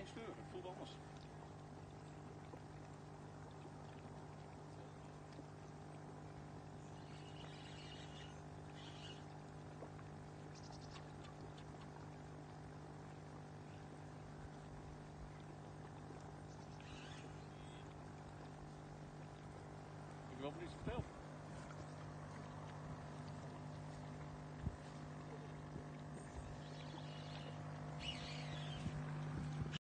geen sleur, het voelt anders. Ik heb wel iets verteld.